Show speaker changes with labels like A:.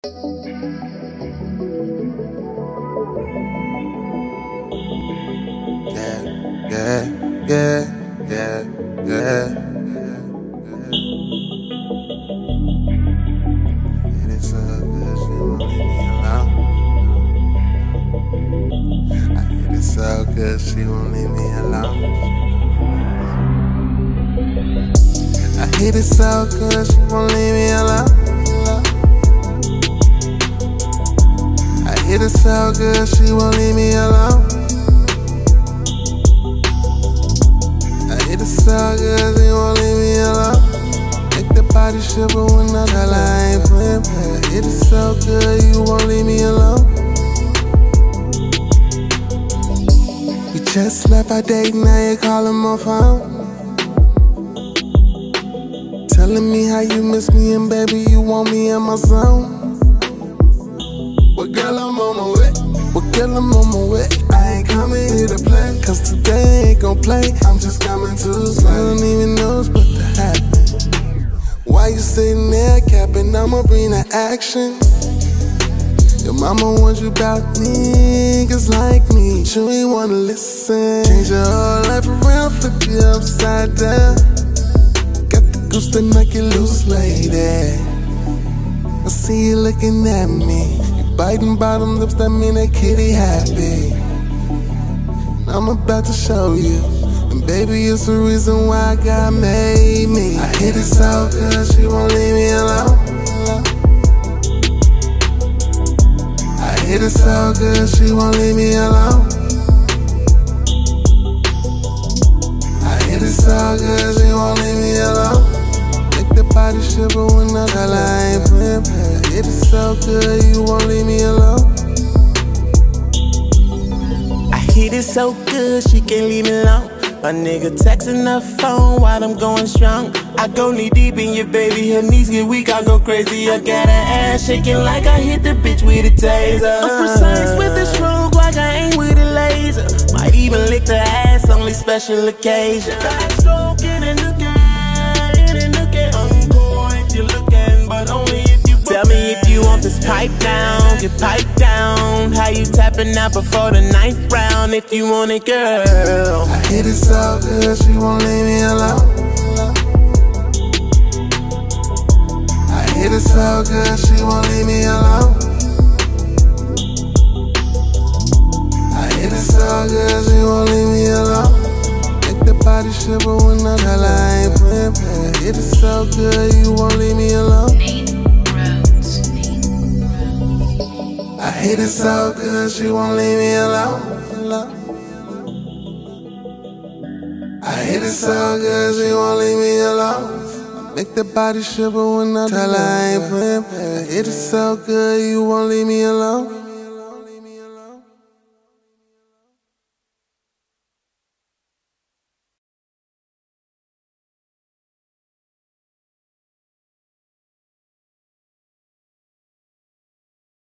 A: So good, she won't leave me alone. I hit it so good, she won't leave me alone. I hit it so good, she won't leave me alone. I hit it so good, she won't leave me alone. Make the body shiver when I tell her I ain't playing. I hit it so good, you won't leave me alone. Just left our date, now you're calling my phone, telling me how you miss me and baby you want me in my zone. Well girl, I'm on my way. Well girl, I'm on my way. I ain't coming here to play, cause today I ain't gon' play. I'm just coming to slay. I don't even know what's about to happen. Why you sitting there capping? I'ma bring the action. Your mama warned you about niggas like me, you ain't wanna listen. Change your whole life around, flip you upside down. Got the goose to knock you loose, lady. I see you looking at me. You biting bottom lips, that mean that kitty happy. And I'm about to show you, and baby it's the reason why God made me. I hit it so good, she won't leave me alone. I hit it so good, she won't leave me alone. I hit it so good, she won't leave me alone. Make the body shiver when I tell her I ain't playing. I hit it so good, you won't leave me alone.
B: I hit it so good, she can't leave me alone. My nigga texting the phone while I'm going strong. I go knee deep in your baby, her knees get weak, I go crazy. I got her ass shaking like I hit the bitch with a taser. I'm precise with the stroke like I ain't with a laser. Might even lick the ass, only special occasion. Backstroke in a nookie, encore if you're looking, but only if you tell me if you want this pipe down, get piped down. How you tapping out before the 9th round if you want it, girl?
A: I hit it so good, she won't leave me alone. I hit it so good, she won't leave me alone. I hit it so good, she won't leave me alone. Make the body shiver when I tell her I ain't playing. I hit it so good, you won't leave me alone. I hit it so good, she won't leave me alone. I hit it so good, she won't leave me alone. Make the body shiver when I tell her I ain't playing. I hit it so good, you won't leave me alone.